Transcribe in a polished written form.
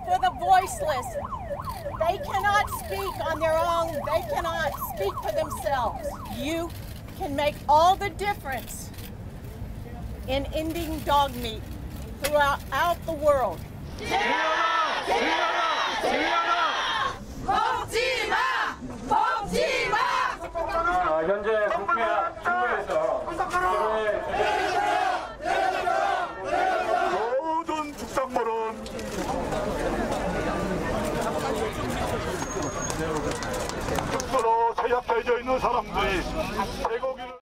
for the voiceless. They cannot speak on their own. They cannot speak for themselves. You can make all the difference in ending dog meat throughout the world. 현재 국회 중부에서 모든 축산물은 스스로 세약해져 있는 사람들이